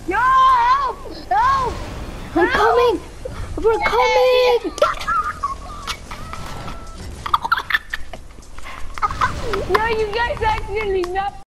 Yo, help! Help! I'm coming! We're coming! No, you guys actually not